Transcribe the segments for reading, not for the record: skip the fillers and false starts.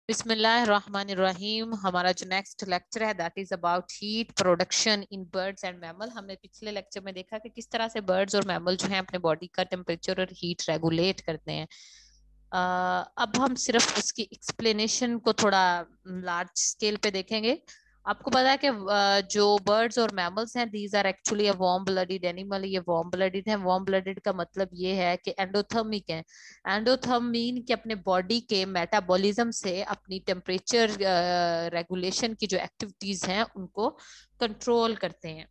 बिस्मिल्लाहिर्रहमानिर्रहीम। हमारा जो नेक्स्ट लेक्चर है that is about heat production in birds and mammal. हमने पिछले लेक्चर में देखा कि किस तरह से बर्ड्स और मैमल जो हैं अपने बॉडी का टेम्परेचर और हीट रेगुलेट करते हैं। अब हम सिर्फ उसकी एक्सप्लेनेशन को थोड़ा लार्ज स्केल पे देखेंगे। आपको पता है कि जो बर्ड्स और मैमल्स हैं these are actually a warm blooded animal. ये वार्म ब्लडेड है। वार्म ब्लडेड का मतलब ये है कि एंडोथर्मिक है। एंडोथर्म मीन कि अपने बॉडी के मेटाबॉलिज्म से अपनी टेम्परेचर रेगुलेशन की जो एक्टिविटीज हैं उनको कंट्रोल करते हैं।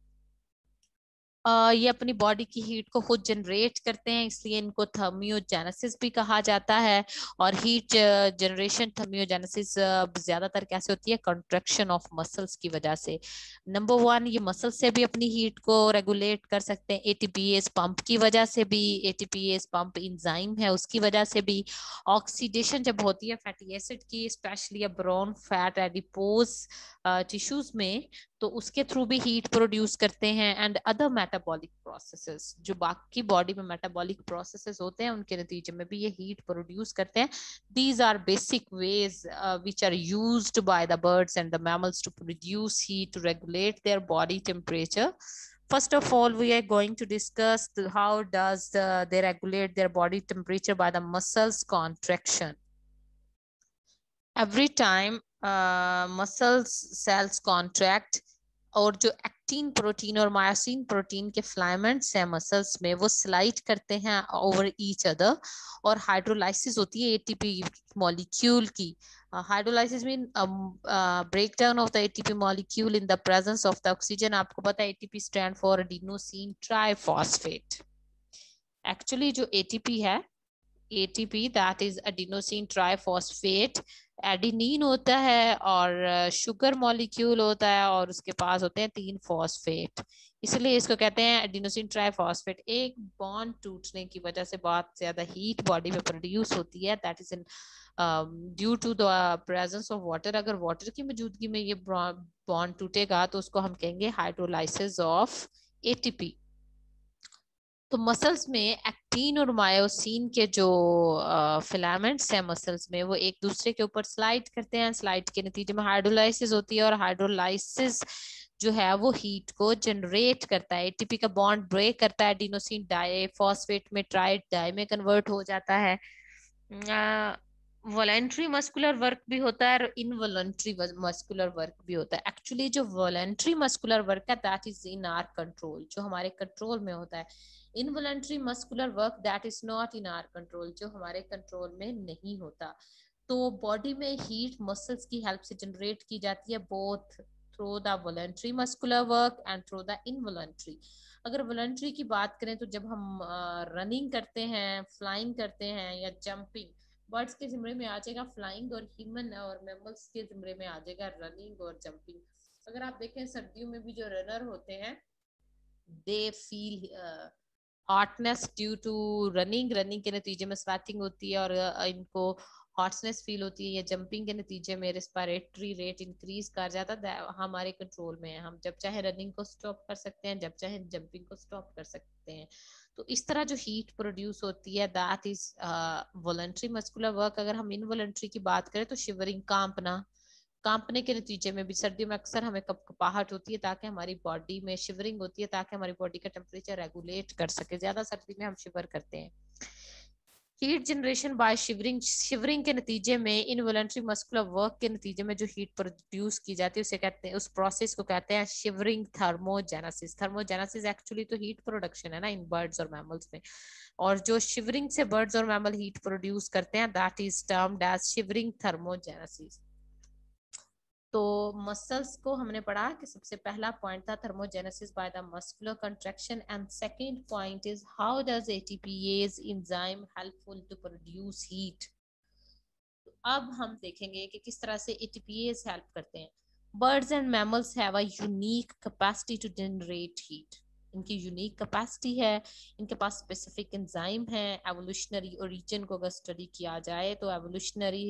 ये अपनी बॉडी की हीट को खुद जनरेट करते हैं, इसलिए इनको थर्मियोजेनेसिस भी कहा जाता है। और हीट जनरेशन थर्मियोजेनेसिस ज्यादातर कैसे होती है? कंट्रैक्शन ऑफ मसल्स की वजह से। नंबर वन, ये मसल से भी अपनी हीट को रेगुलेट कर सकते हैं। एटीपीएस पंप की वजह से भी, एटीपीएस पंप इंजाइम है उसकी वजह से भी। ऑक्सीडेशन जब होती है फैटी एसिड की, specially brown fat adipose tissues में, तो उसके थ्रू भी हीट प्रोड्यूस करते हैं। एंड अदर मेटाबॉलिक प्रोसेसेस, जो बाकी बॉडी में मेटाबॉलिक प्रोसेसेस होते हैं उनके नतीजे में भी ये हीट प्रोड्यूस करते हैं। These are basic ways which are used by the birds and the mammals to produce heat to regulate their body temperature. First of all, we are going to discuss how does they regulate their body temperature by the muscles contraction. Every time muscles cells contract, और जो actin protein और myosin protein के filaments हैं muscles में, वो slide करते हैं over each other, और हाइड्रोलाइसिस होती है एटीपी मॉलिक्यूल की. Hydrolysis mean breakdown of the ATP molecule in the presence of the oxygen. आपको पता है ATP stand for adenosine triphosphate. Actually जो एटीपी है, ATP that is adenosine triphosphate, adenine होता है और शुगर मॉलिक्यूल होता है, और उसके पास होते हैं 3 फॉस्फेट. इसलिए इसको कहते हैं एडिनोसिन ट्राइफॉस्फेट. एक बॉन्ड टूटने की वजह से बहुत ज्यादा हीट बॉडी में प्रोड्यूस होती है, that is in due to the presence of water. अगर वाटर की मौजूदगी में ये बॉन्ड टूटेगा तो उसको हम कहेंगे हाइड्रोलाइसिस ऑफ एटीपी. तो मसल्स में एक्टिन और मायोसिन के जो फिलामेंट्स हैं मसल्स में, वो एक दूसरे के ऊपर स्लाइड करते हैं. स्लाइड के नतीजे में हाइड्रोलाइसिस होती है, और हाइड्रोलाइसिस जो है वो हीट को जनरेट करता है. एटीपी का बॉन्ड ब्रेक करता है, एडिनोसिन डाइफॉस्फेट में ट्राई डाई में कन्वर्ट हो जाता है. वॉलेंट्री मस्कुलर वर्क भी होता है और इनवॉलेंट्री मस्कुलर वर्क भी होता है. एक्चुअली जो वॉलेंट्री मस्कुलर वर्क है that is in our control, जो हमारे कंट्रोल में होता है. Involuntary muscular work that is not in our control, जो हमारे कंट्रोल में नहीं होता. तो बॉडी में हीट मसल्स की हेल्प से जनरेट की जाती है, both through the voluntary muscular work and through the involuntary. अगर वॉलेंट्री की बात करें तो जब हम रनिंग करते हैं, फ्लाइंग करते हैं या जंपिंग, बर्ड्स के जिम्मे में आ जाएगा फ्लाइंग, और ह्यूमन और मैमल्स के जिम्मे में आ जाएगा रनिंग और जंपिंग. अगर आप देखें सर्दियों में भी जो रनर होते हैं they feel hotness due to running. Running के नतीजे में स्वेटिंग होती है और इनको हॉटनेस फील होती है. या जंपिंग के नतीजे में रेस्पिरेटरी रेट इंक्रीज कर जाता है. हमारे कंट्रोल में है, हम जब चाहे रनिंग को स्टॉप कर सकते हैं, जब चाहे जंपिंग को स्टॉप कर सकते हैं. तो इस तरह जो हीट प्रोड्यूस होती है that is voluntary muscular work. अगर हम इनवॉलंटरी की बात करें तो शिवरिंग, कांपना. कांपने के नतीजे में भी सर्दियों में अक्सर हमें कपकपाहट होती है, ताकि हमारी बॉडी में शिवरिंग होती है, ताकि हमारी बॉडी का टेम्परेचर रेगुलेट कर सके. ज्यादा सर्दी में हम शिवर करते हैं. Heat generation by shivering. Shivering के नतीजे में, इनवॉलंटरी मस्कुलर वर्क के नतीजे में जो हीट प्रोड्यूस की जाती है उसे कहते हैं, उस प्रोसेस को कहते हैं शिवरिंग थर्मोजेनेसिस. थर्मोजेनेसिस एक्चुअली तो हीट प्रोडक्शन है ना इन बर्ड्स और मैमल्स में, और जो शिवरिंग से बर्ड्स और मैमल हीट प्रोड्यूस करते हैं that is termed as shivering thermogenesis. तो मसल्स को हमने पढ़ा कि सबसे पहला पॉइंट था thermogenesis by the muscular contraction, and second point is how does ATPase enzyme helpful to produce heat. तो अब हम देखेंगे कि किस तरह से एटीपीएज हेल्प करते हैं. Birds and mammals have a unique capacity to generate heat. इनकी यूनिक कैपेसिटी है, इनके पास स्पेसिफिक एंजाइम है. एवोल्यूशनरी ओरिजिन को अगर स्टडी किया जाए तो एवोल्यूशनरी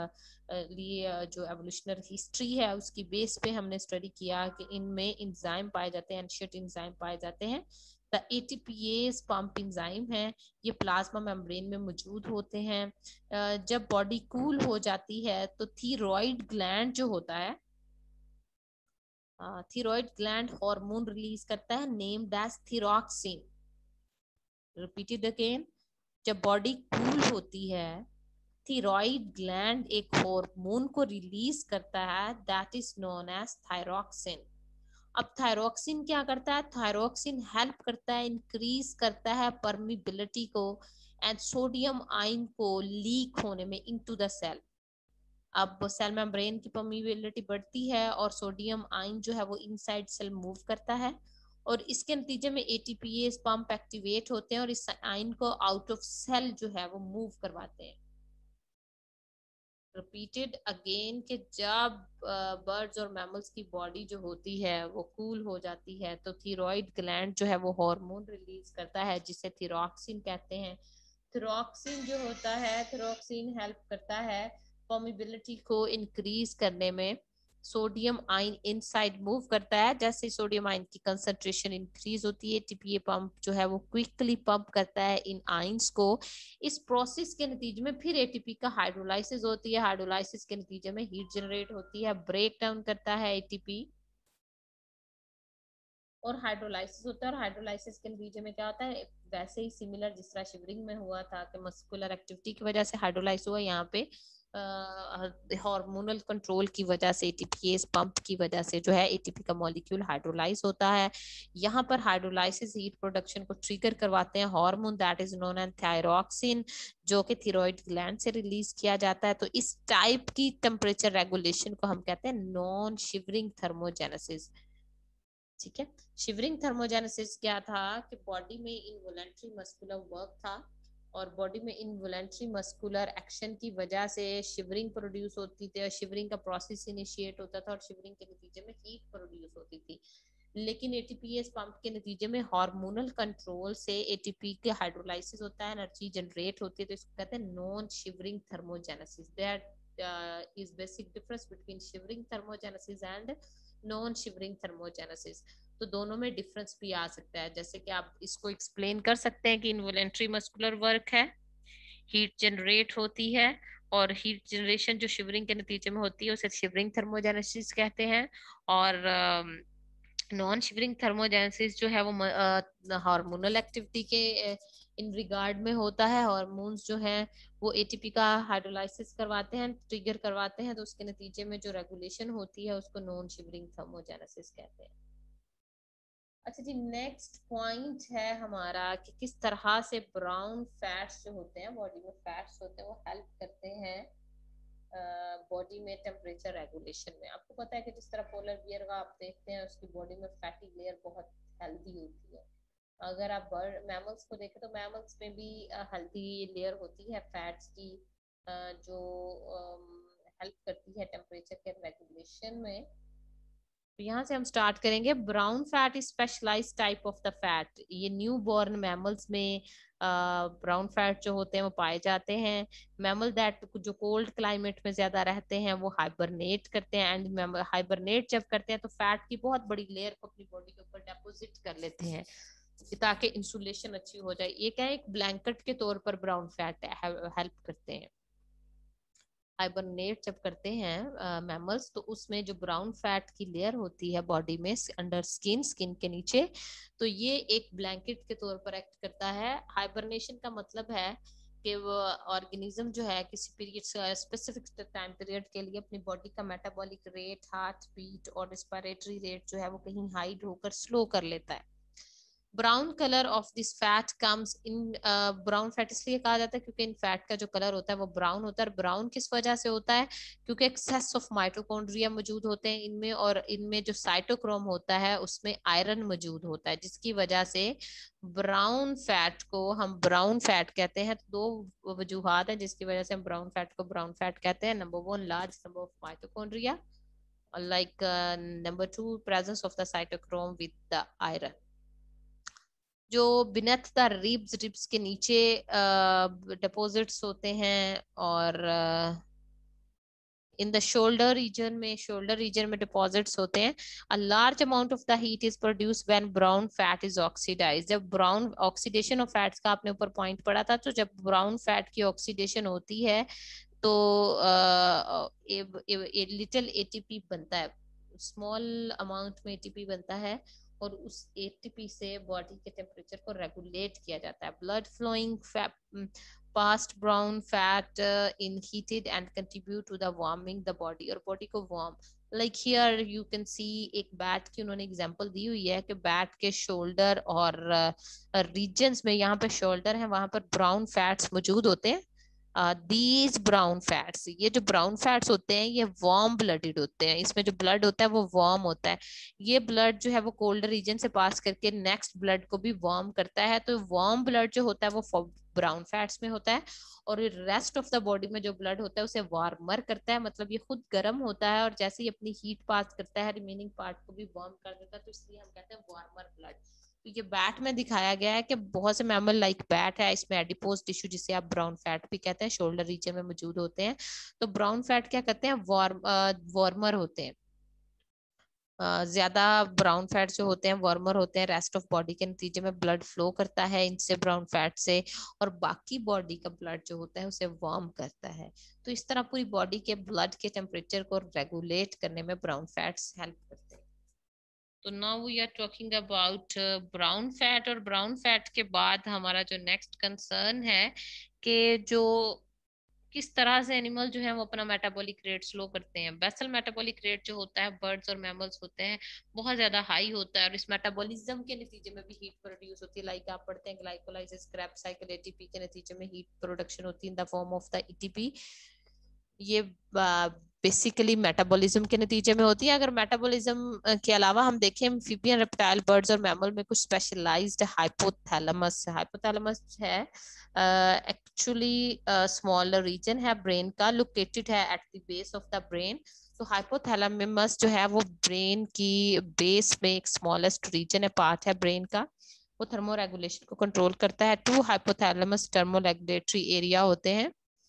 लिए जो एवोल्यूशनरी हिस्ट्री है उसकी बेस पे हमने स्टडी किया कि इनमें एंजाइम पाए जाते हैं, एंशिएंट एंजाइम पाए जाते हैं द एटीपीएस पंप एंजाइम है, ये प्लाज्मा मेम्ब्रेन में मौजूद होते हैं। जब बॉडी कूल हो जाती है तो थीरोइड ग्लैंड जो होता है, थीरोइड ग्लैंड हार्मोन रिलीज करता है named as thyroxine. Repeated again, जब बॉडी कूल होती है थीरोइड ग्लैंड एक हार्मोन को रिलीज करता है that is known as thyroxine. अब थायरोक्सिन क्या करता है? थायरोक्सिन हेल्प करता है, इंक्रीज करता है परमिबिलिटी को एंड सोडियम आयन को लीक होने में इनटू द सेल। अब सेल मेम्ब्रेन की परमिबिलिटी बढ़ती है और सोडियम आयन जो है वो इनसाइड सेल मूव करता है और इसके नतीजे में एटीपीएस पंप एक्टिवेट होते हैं और इस आयन को आउट ऑफ सेल जो है वो मूव करवाते हैं। रिपीटेड अगेन कि जब बर्ड्स और मैमल्स की बॉडी जो होती है वो कूल हो जाती है तो थीरोइड ग्लैंड जो है वो हार्मोन रिलीज करता है जिसे थिरोक्सिन कहते हैं। थिरोक्सिन जो होता है, थिरोक्सिन हेल्प करता है परमिबिलिटी को इंक्रीज करने में। सोडियम आयन इनसाइड मूव करता है, जैसे सोडियम आयन की कंसंट्रेशन इंक्रीज होती है टीपीए पंप जो है वो क्विकली पंप करता है इन आयंस को। इस प्रोसेस के नतीजे में फिर एटीपी का हाइड्रोलाइसिस होती है, हाइड्रोलाइसिस के नतीजे में हीट जनरेट होती है, ब्रेक डाउन करता है एटीपी और हाइड्रोलाइसिस होता है। और हाइड्रोलाइसिस के नतीजे में क्या होता है, वैसे ही सिमिलर जिस तरह शिवरिंग में हुआ था कि मस्कुलर एक्टिविटी की वजह से हाइड्रोलाइज हुआ, यहाँ पे हार्मोनल कंट्रोल की वजह से एटीपीएस पंप की वजह से जो है एटीपी का मॉलिक्यूल हाइड्रोलाइज होता है। यहाँ पर हाइड्रोलाइसिस हीट प्रोडक्शन को ट्रिगर करवाते हैं hormone that is known as thyroxine जो कि थायराइड ग्लैंड से रिलीज किया जाता है। तो इस टाइप की टेम्परेचर रेगुलेशन को हम कहते हैं नॉन शिवरिंग थर्मोजेनेसिस। ठीक है, शिवरिंग थर्मोजेनेसिस क्या था कि बॉडी में इनवॉलेंट्री मस्कुलर वर्क था और बॉडी में इनवॉलेंट्री मस्कुलर एक्शन की वजह से शिवरिंग प्रोड्यूस होती थी और शिवरिंग का प्रोसेस इनिशिएट होता था और शिवरिंग के नतीजे में हीट प्रोड्यूस होती थी। लेकिन एटीपीएस पंप के नतीजे में हार्मोनल कंट्रोल से एटीपी के हाइड्रोलाइसिस होता है, एनर्जी जनरेट होती है, तो इसको कहते हैं non shivering thermogenesis. That is basic difference between shivering thermogenesis and non shivering thermogenesis. तो दोनों में डिफरेंस भी आ सकता है, जैसे कि आप इसको एक्सप्लेन कर सकते हैं कि इनवॉलेंट्री मस्कुलर वर्क है, हीट जनरेट होती है और हीट जनरेशन जो शिवरिंग के नतीजे में होती है उसे शिवरिंग थर्मोजेनेसिस कहते हैं। और नॉन शिवरिंग थर्मोजेनेसिस जो है वो हार्मोनल एक्टिविटी के इन रिगार्ड में होता है। हार्मोन्स जो हैं वो एटीपी का हाइड्रोलाइसिस करवाते हैं, ट्रिगर करवाते हैं, तो उसके नतीजे में जो रेगुलेशन होती है उसको नॉन शिवरिंग थर्मोजेनेसिस कहते हैं। अच्छा जी, नेक्स्ट पॉइंट है हमारा कि किस तरह से ब्राउन फैट्स जो होते हैं, बॉडी में फैट्स होते हैं, वो हेल्प करते हैं बॉडी में टेम्परेचर रेगुलेशन में। आपको पता है कि जिस तरह पोलर बियर का आप देखते हैं उसकी बॉडी में फैटी लेयर बहुत हेल्दी होती है। अगर आप बर्ड मैमल्स को देखें तो मैमल्स में भी हेल्दी लेयर होती है फैट्स की जो हेल्प करती है टेम्परेचर के रेगुलेशन में। तो यहाँ से हम स्टार्ट करेंगे। Brown fat is specialised type of the fat. ये न्यू बॉर्न मैमल्स में ब्राउन फैट जो होते हैं वो पाए जाते हैं। मैमल दैट जो कोल्ड क्लाइमेट में ज्यादा रहते हैं वो हाइबरनेट करते हैं एंड हाइबरनेट जब करते हैं तो फैट की बहुत बड़ी लेयर को अपनी बॉडी के ऊपर डेपोजिट कर लेते हैं ताकि इंसुलेशन अच्छी हो जाए। ये क्या है, एक ब्लैंकेट के तौर पर ब्राउन फैट हेल्प करते हैं। हाइबरनेट जब करते हैं मैमल्स तो उसमें जो ब्राउन फैट की लेयर होती है बॉडी में अंडर स्किन, स्किन के नीचे, तो ये एक ब्लैंकेट के तौर पर एक्ट करता है। हाइबरनेशन का मतलब है कि वो ऑर्गेनिज्म जो है किसी पीरियड स्पेसिफिक टाइम पीरियड के लिए अपनी बॉडी का मेटाबॉलिक रेट, हार्ट बीट और रेस्पिरेटरी रेट जो है वो कहीं हाइड होकर स्लो कर लेता है। Brown colour of this fat comes in, brown fat इसलिए कहा जाता है क्योंकि इन फैट का जो कलर होता है वो ब्राउन होता है। ब्राउन किस वजह से होता है? क्योंकि एक्सेस ऑफ माइटोकॉन्ड्रिया मौजूद होते हैं इनमें और इनमें जो साइटोक्रोम होता है उसमें आयरन मौजूद होता है, जिसकी वजह से ब्राउन फैट को हम ब्राउन फैट कहते हैं। तो दो वजूहात है जिसकी वजह से हम ब्राउन फैट को ब्राउन फैट कहते हैं। Number one, large number of mitochondria, like number two, presence of the cytochrome with the iron। जो बिनथ द रिब्स, रिब्स के नीचे डिपॉजिट्स होते हैं और इन द शोल्डर रीजन में डिपॉजिट्स होते हैं. A large amount of the heat is produce when brown fat is oxidise. जब ब्राउन ऑक्सीडेशन ऑफ फैट्स का आपने ऊपर पॉइंट पढ़ा था, तो जब ब्राउन फैट की ऑक्सीडेशन होती है तो लिटिल एटीपी बनता है, स्मॉल अमाउंट में एटीपी बनता है, और उस एटीपी से बॉडी के टेम्परेचर को रेगुलेट किया जाता है. Blood flowing past brown fat in heated and contribute to the warming the body, और बॉडी को warm. Like here you can see, एक बैट की उन्होंने एग्जांपल दी हुई है कि बैट के शोल्डर और रीजन्स में, यहाँ पे शोल्डर है वहां पर ब्राउन फैट्स मौजूद होते हैं. दीज ब्राउन फैट्स, ये जो ब्राउन फैट्स होते हैं ये वार्म ब्लडेड होते हैं. इसमें जो ब्लड होता है वो वार्म होता है. ये ब्लड जो है वो कोल्ड रीजन से पास करके नेक्स्ट ब्लड को भी वार्म करता है. तो वार्म ब्लड जो होता है वो ब्राउन फैट्स में होता है, और रेस्ट ऑफ द बॉडी में जो ब्लड होता है उसे वार्मर करता है. मतलब ये खुद गर्म होता है और जैसे ही अपनी हीट पास करता है रिमेनिंग पार्ट को भी वार्म कर देता है, तो इसलिए हम कहते हैं वार्मर ब्लड. तो ये बैट में दिखाया गया है कि बहुत से मैमल लाइक बैट है, इसमें एडिपोज टिश्यू जिसे आप ब्राउन फैट भी कहते हैं शोल्डर रीजन में मौजूद होते हैं. तो ब्राउन फैट क्या कहते हैं, वार्मर होते हैं. ज्यादा ब्राउन फैट जो होते हैं वार्मर होते हैं. रेस्ट ऑफ बॉडी के नतीजे में ब्लड फ्लो करता है इनसे, ब्राउन फैट से, और बाकी बॉडी का ब्लड जो होता है उसे वार्म करता है. तो इस तरह पूरी बॉडी के ब्लड के टेम्परेचर को रेगुलेट करने में ब्राउन फैट्स हेल्प करते हैं. तो now we are talking about brown fat. और ब्राउन फैट के बाद हमारा जो नेक्स्ट कंसर्न है कि जो किस तरह से एनिमल जो है वो अपना मेटाबॉलिक रेट स्लो करते हैं. बेसल मेटाबॉलिक रेट जो होता है बर्ड्स और मैमल्स होते हैं बहुत ज्यादा हाई होता है, और इस मेटाबॉलिज्म के नतीजे में भी हीट प्रोड्यूस होती है. लाइक आप पढ़ते हैं ग्लाइकोलाइसिस क्रैब्स साइकिल, एटीपी के नतीजे में हीट प्रोडक्शन होती है in the form of the ATP. ये बेसिकली मेटाबॉलिज्म के नतीजे में होती है. अगर मेटाबॉलिज्म के अलावा हम देखें एम्फीबियन, रेप्टाइल, बर्ड्स और मैमल में कुछ स्पेशलाइज्ड हाइपोथैलेमस है. एक्चुअली स्मॉलर रीजन है ब्रेन का, लोकेटेड है at the base of the brain. तो हाइपोथैलेमस जो है वो ब्रेन की बेस में एक स्मॉलेस्ट रीजन है, पार्ट है ब्रेन का. वो थर्मोरेगुलेशन को कंट्रोल करता है. 2 हाइपोथैलेमस थर्मोरेगुलेटरी एरिया होते हैं.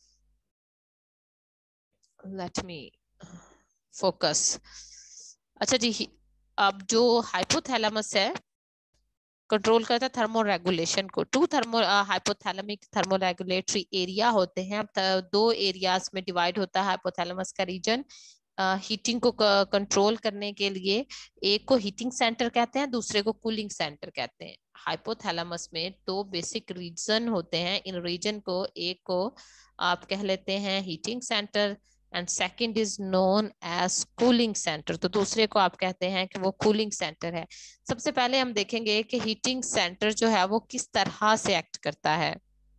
Let me focus. अच्छा जी, अब जो हाइपोथैलेमस है कंट्रोल करता है थर्मोरेगुलेशन को. 2 हाइपोथैलेमिक थर्मोरेगुलेटरी एरिया होते हैं. अब 2 एरियाज में डिवाइड होता है हाइपोथैलेमस का रीजन हीटिंग को कंट्रोल करने के लिए. एक को हीटिंग सेंटर कहते हैं, दूसरे को कूलिंग सेंटर कहते हैं. हाइपोथैलेमस में 2 बेसिक रीजन होते हैं. इन रीजन को, एक को आप कह लेते हैं heating centre and second is known as cooling centre. तो दूसरे को आप कहते हैं कि वो कूलिंग सेंटर है. सबसे पहले हम देखेंगे कि हीटिंग सेंटर जो है वो किस तरह से एक्ट करता है.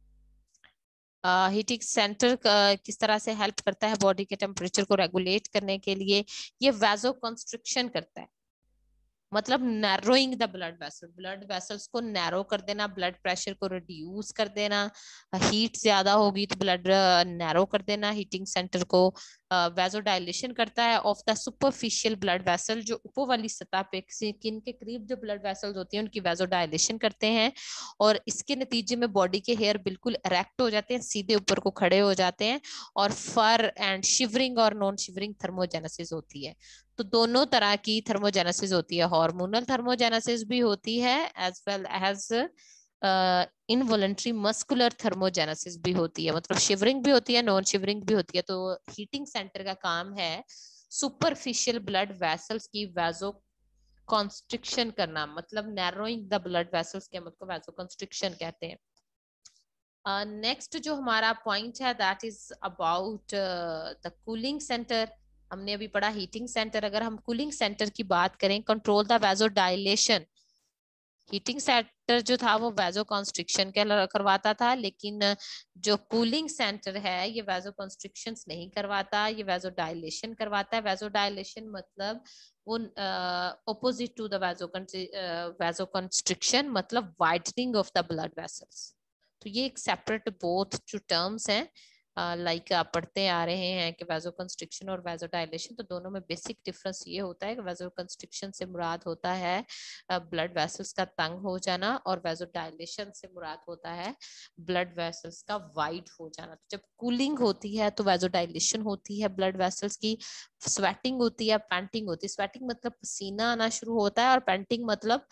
हीटिंग सेंटर किस तरह से हेल्प करता है बॉडी के टेम्परेचर को रेगुलेट करने के लिए. ये वैसो कंस्ट्रिक्शन करता है, मतलब नैरोइंग द ब्लड वेसल्स को नैरो कर देना, ब्लड प्रेशर को रिड्यूस कर देना. हीट ज्यादा होगी तो ब्लड नैरो कर देना हीटिंग सेंटर को. वैसो डायलेशन करता है of the superficial blood vessel, जो ऊपर वाली सतह पे स्किन के करीब जो ब्लड वेसल्स होती हैं उनकी वैसो डायलेशन करते हैं. और इसके नतीजे में बॉडी के हेयर बिल्कुल इरेक्ट हो जाते हैं, सीधे ऊपर को खड़े हो जाते हैं, और फर एंड शिवरिंग और नॉन शिवरिंग थर्मोजेनेसिस होती है. तो दोनों तरह की थर्मोजेनेसिस होती है. हार्मोनल थर्मोजेनेसिस भी होती है as well as involuntary muscular thermogenesis भी होती है. मतलब शिवरिंग भी होती है, नॉन शिवरिंग भी होती है. तो हीटिंग सेंटर का काम है सुपरफिशियल ब्लड वेसल्स की वैसो कॉन्स्ट्रिक्शन करना, मतलब नैरोइंग द ब्लड वेसल्स के मतलब वैसो कॉन्स्ट्रिक्शन कहते हैं. नेक्स्ट जो हमारा पॉइंट है that is about the cooling centre. हमने अभी पढ़ा हीटिंग सेंटर. अगर हम कूलिंग सेंटर की बात करें, control the vasodilation. Heating centre जो था वो वैसो कॉन्स्ट्रिक्शन करवाता था, लेकिन जो कूलिंग सेंटर है ये वैसो कॉन्स्ट्रिक्शन नहीं करवाता, ये वैसो डायलेशन करवाता है. वैसो डायलेशन मतलब वो opposite to the vasoconstriction, मतलब widening of the blood vessels. तो ये एक सेपरेट बोथ जो टर्म्स हैं लाइक आप पढ़ते आ रहे हैं कि वैसोकंस्ट्रिक्शन और वैसोडाइलेशन, तो दोनों में बेसिक डिफरेंस ये होता है कि वैसोकंस्ट्रिक्शन से मुराद होता है ब्लड वेसल्स का तंग हो जाना, और वैसोडाइलेशन से मुराद होता है ब्लड वेसल्स का वाइड हो जाना। तो जब कूलिंग होती है तो वैसोडाइलेशन होती है ब्लड वेसल्स की, स्वेटिंग होती है, पैंटिंग होती है। स्वेटिंग मतलब पसीना आना शुरू होता है, और पैंटिंग मतलब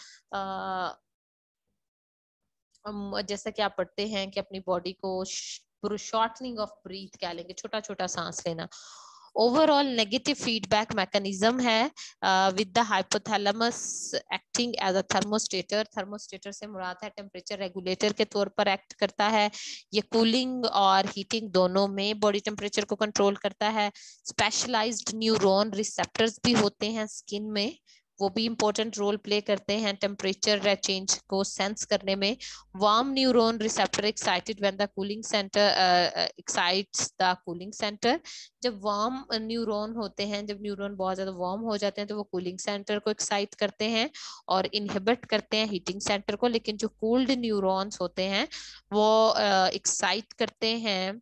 जैसा कि आप पढ़ते हैं कि अपनी बॉडी को शॉर्टनिंग ऑफ ब्रीथ कह लेंगे, छोटा छोटा सांस लेना। ओवरऑल नेगेटिव फीडबैक मैकेनिज्म है with the hypothalamus acting as a thermostat. Thermostat से मुराद है टेम्परेचर रेगुलेटर के तौर पर एक्ट करता है। ये कूलिंग और हीटिंग दोनों में बॉडी टेम्परेचर को कंट्रोल करता है। स्पेशलाइज्ड न्यूरॉन रिसेप्टर्स भी होते हैं स्किन में, वो भी इंपॉर्टेंट रोल प्ले करते हैं टेम्परेचर चेंज को सेंस करने में। Warm neuron receptor excited when the cooling centre excites the cooling centre. जब वार्म न्यूरॉन होते हैं, जब न्यूरॉन बहुत ज्यादा वार्म हो जाते हैं तो वो कूलिंग सेंटर को एक्साइट करते हैं और इनहिबिट करते हैं हीटिंग सेंटर को। लेकिन जो कूल्ड न्यूरॉन्स होते हैं वो एक्साइट करते हैं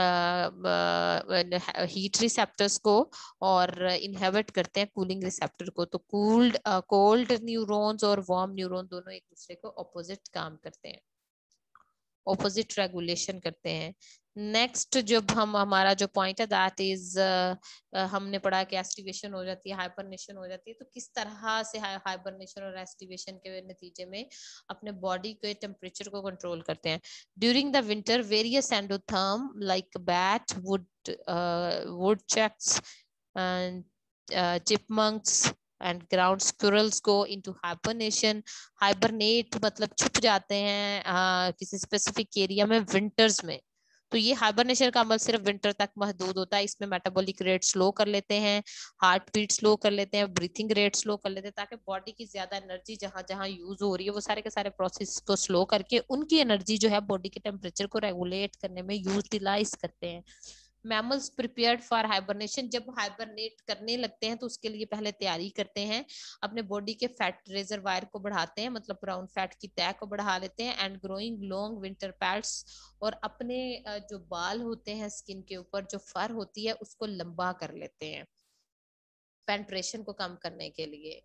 हीट रिसेप्टर्स को और इनहेबिट करते हैं कूलिंग रिसेप्टर को। तो कोल्ड न्यूरॉन्स और वार्म न्यूरॉन दोनों एक दूसरे को ऑपोजिट काम करते हैं, ऑपोजिट रेगुलेशन करते हैं। नेक्स्ट जब हम हमारा जो पॉइंट है दैट इज हमने पढ़ा कि एस्टिवेशन हो जाती है, हाइबरनेशन हो जाती है। तो किस तरह से हाइबरनेशन और एस्टिवेशन के नतीजे में अपने बॉडी के टेम्परेचर को कंट्रोल करते हैं। During the winter various endotherm like bat, woodchucks and chipmunks and ground squirrels go into hibernation. Hibernate मतलब छुप जाते हैं किसी स्पेसिफिक एरिया में विंटर्स में। तो ये हाइबरनेशन का अमल सिर्फ विंटर तक महदूद होता है। इसमें मेटाबॉलिक रेट स्लो कर लेते हैं, हार्ट बीट स्लो कर लेते हैं, ब्रीथिंग रेट स्लो कर लेते हैं, ताकि बॉडी की ज्यादा एनर्जी जहां जहां यूज हो रही है वो सारे के सारे प्रोसेस को स्लो करके उनकी एनर्जी जो है बॉडी के टेम्परेचर को रेगुलेट करने में यूटिलाइज करते हैं। मैमल्स प्रिपेयर्ड फॉर हाइबरनेशन, जब हाइबरनेट करने लगते हैं तो उसके लिए पहले तैयारी करते हैं, अपने बॉडी के फैट रिजर्वायर को बढ़ाते हैं, मतलब ब्राउन फैट की तय को बढ़ा लेते हैं, and growing long winter pads, और अपने जो बाल होते हैं स्किन के ऊपर, जो फर होती है उसको लंबा कर लेते हैं पेंट्रेशन को कम करने के लिए।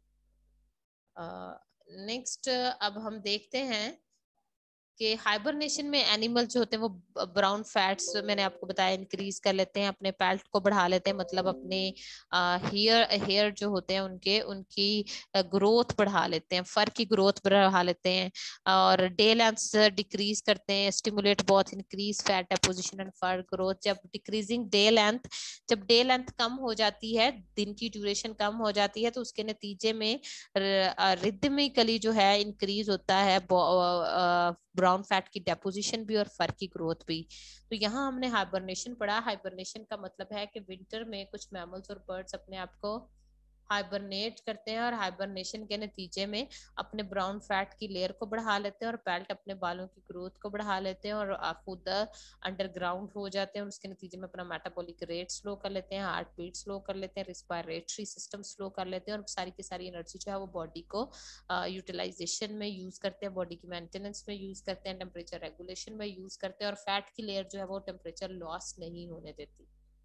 नेक्स्ट अब हम देखते हैं कि हाइबरनेशन में एनिमल जो होते हैं वो ब्राउन फैट्स मैंने आपको बताया इंक्रीज कर लेते हैं, अपने पैल्ट को बढ़ा लेते हैं, मतलब अपने हेयर जो होते हैं उनकी ग्रोथ बढ़ा लेते हैं, फर की ग्रोथ बढ़ा लेते हैं, और डे लेंथ डिक्रीज करते हैं, stimulate both increase fat deposition and fur growth. जब डिक्रीजिंग डे लेंथ, जब डे लेंथ कम हो जाती है, दिन की ड्यूरेशन कम हो जाती है, तो उसके नतीजे में रिदमिकली जो है इंक्रीज होता है ब्राउन फैट की डेपोजिशन भी और फर की ग्रोथ भी। तो यहाँ हमने हाइबरनेशन पढ़ा। हाइबरनेशन का मतलब है कि विंटर में कुछ मैमल्स और बर्ड्स अपने आप को हाइबरनेट करते हैं और हाइबरनेशन के नतीजे में अपने ब्राउन फैट की लेयर को बढ़ा लेते हैं और पेल्ट अपने बालों की ग्रोथ को बढ़ा लेते हैं और खुद अंडरग्राउंड हो जाते हैं, और उसके नतीजे में अपना मेटाबॉलिक रेट स्लो कर लेते हैं, हार्ट बीट स्लो कर लेते हैं, रिस्पायरेटरी सिस्टम स्लो कर लेते हैं, और सारी की सारी एनर्जी जो है वो बॉडी को यूटिलाइजेशन में यूज करते हैं, बॉडी की मेंटेनेंस में यूज करते हैं, टेम्परेचर रेगुलेशन में यूज करते हैं, और फैट की लेयर जो है वो टेम्परेचर लॉस नहीं होने देती।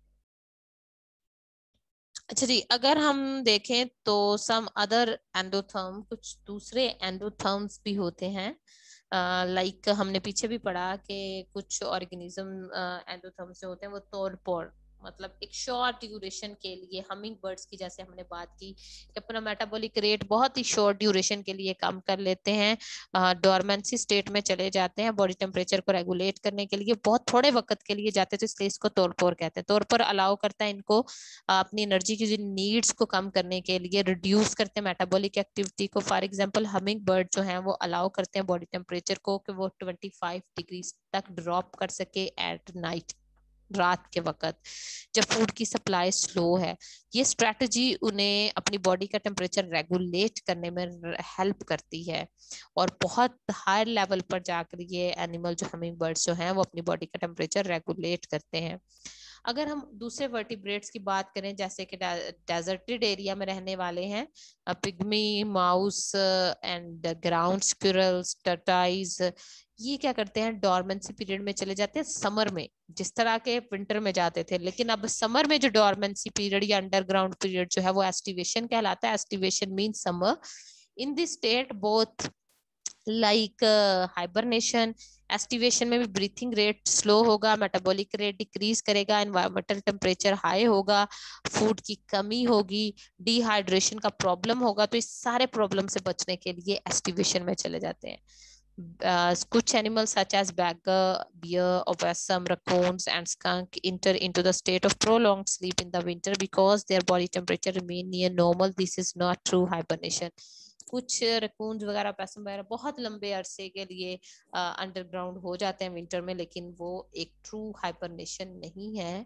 अच्छा जी, अगर हम देखें तो सम अदर एंडोथर्म, कुछ दूसरे एंडोथर्म्स भी होते हैं। लाइक हमने पीछे भी पढ़ा कि कुछ ऑर्गेनिज्म एंडोथर्म से होते हैं, वो तोड़फोड़ मतलब एक शॉर्ट ड्यूरेशन के लिए, हमिंग बर्ड्स की जैसे हमने बात की कि अपना मेटाबॉलिक रेट बहुत ही शॉर्ट ड्यूरेशन के लिए कम कर लेते हैं, डोरमेंसी स्टेट में चले जाते हैं, बॉडी टेम्परेचर को रेगुलेट करने के लिए बहुत थोड़े वक्त के लिए जाते हैं, तो इसलिए इसको तोड़फोड़ कहते हैं। तोड़फोड़ अलाउ करता है इनको अपनी एनर्जी की जो नीड्स को कम करने के लिए, रिड्यूस करते हैं मेटाबॉलिक एक्टिविटी को। फॉर एग्जांपल हमिंग बर्ड जो है वो अलाउ करते हैं बॉडी टेम्परेचर को कि वो 25 डिग्री तक ड्रॉप कर सके एट नाइट, रात के वक्त जब फूड की सप्लाई स्लो है। ये स्ट्रेटजी उन्हें अपनी बॉडी का टेम्परेचर रेगुलेट करने में हेल्प करती है, और बहुत हाई लेवल पर जाकर ये एनिमल जो हमिंग बर्ड्स जो हैं वो अपनी बॉडी का टेम्परेचर रेगुलेट करते हैं। अगर हम दूसरे वर्टिब्रेट्स की बात करें, जैसे कि डेजर्टेड एरिया में रहने वाले हैं, pygmy, mouse and ground squirrels, tortoise, ये क्या करते हैं, डॉर्मेंसी पीरियड में चले जाते हैं समर में, जिस तरह के विंटर में जाते थे। लेकिन अब समर में जो डॉर्मेंसी पीरियड या अंडरग्राउंड पीरियड जो है वो एस्टिवेशन कहलाता है। Aestivation mean summer. In this state both like hibernation, aestivation में भी ब्रीथिंग रेट स्लो होगा, मेटाबॉलिक रेट डिक्रीज करेगा, एनवायरमेंटल टेम्परेचर हाई होगा, फूड की कमी होगी, डिहाइड्रेशन का प्रॉब्लम होगा। तो इस सारे प्रॉब्लम से बचने के लिए एस्टिवेशन में चले जाते हैं। कुछ animals such as bagger, bear, opossum, raccoons, and skunk enter into the state of prolonged sleep in the winter because their body temperature remain near normal. This is not true hibernation. कुछ रकून्स वगैरह, पैसम वगैरह बहुत लंबे अरसे के लिए underground हो जाते हैं विंटर में, लेकिन वो एक ट्रू हाइबरनेशन नहीं है,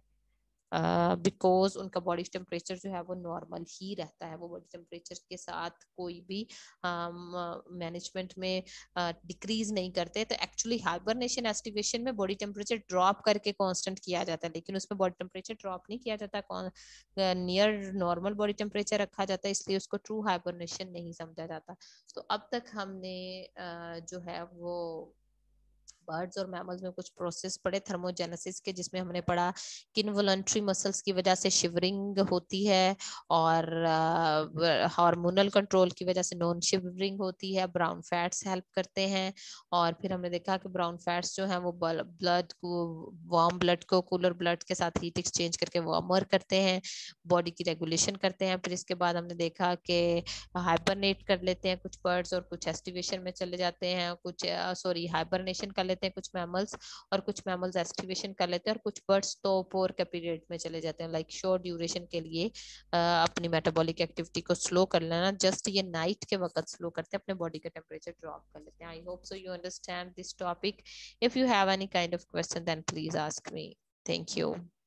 बिकॉज उनका बॉडी टेम्परेचर जो है वो नॉर्मल ही रहता है। वो बॉडी टेम्परेचर के साथ कोई भी मैनेजमेंट में डिक्रीज नहीं करते। तो एक्चुअली हाइबरनेशन एस्टिवेशन में बॉडी टेम्परेचर ड्रॉप करके कांस्टेंट किया जाता है, लेकिन उसमें बॉडी टेम्परेचर ड्रॉप नहीं किया जाता, नियर नॉर्मल बॉडी टेम्परेचर रखा जाता है, इसलिए उसको ट्रू हाइबरनेशन नहीं समझा जाता। तो अब तक हमने जो है वो बर्ड्स और मैमल्स में कुछ प्रोसेस पढ़े थर्मोजेनेसिस के, जिसमें हमने पढ़ा कि इनवॉलंटरी मसल्स की वजह से शिवरिंग होती है, और हार्मोनल कंट्रोल की वजह से नॉन शिवरिंग होती है। ब्राउन फैट्स हेल्प करते हैं, और फिर हमने देखा कि ब्राउन फैट्स जो हैं वो ब्लड को, वार्म ब्लड को कूलर ब्लड के साथ हीट एक्सचेंज करके वार्मर करते हैं, बॉडी की रेगुलेशन करते हैं। फिर इसके बाद हमने देखा कि हाइबरनेट कर लेते हैं कुछ बर्ड्स, और कुछ एस्टिवेशन में चले जाते हैं, कुछ सॉरी हाइबरनेशन कर लेते हैं कुछ मैमल्स, और कुछ मैमल्स एस्टिवेशन कर लेते हैं, और कुछ बर्ड्स टॉर्पोर के पीरियड में चले जाते हैं, लाइक शॉर्ट ड्यूरेशन के लिए अपनी मेटाबॉलिक एक्टिविटी को स्लो कर लेना। जस्ट ये नाइट के वक्त स्लो करते हैं, अपने बॉडी का टेम्परेचर ड्रॉप कर लेते हैं। I hope so you understand this topic. If you have any kind of question then please ask me. Thank you.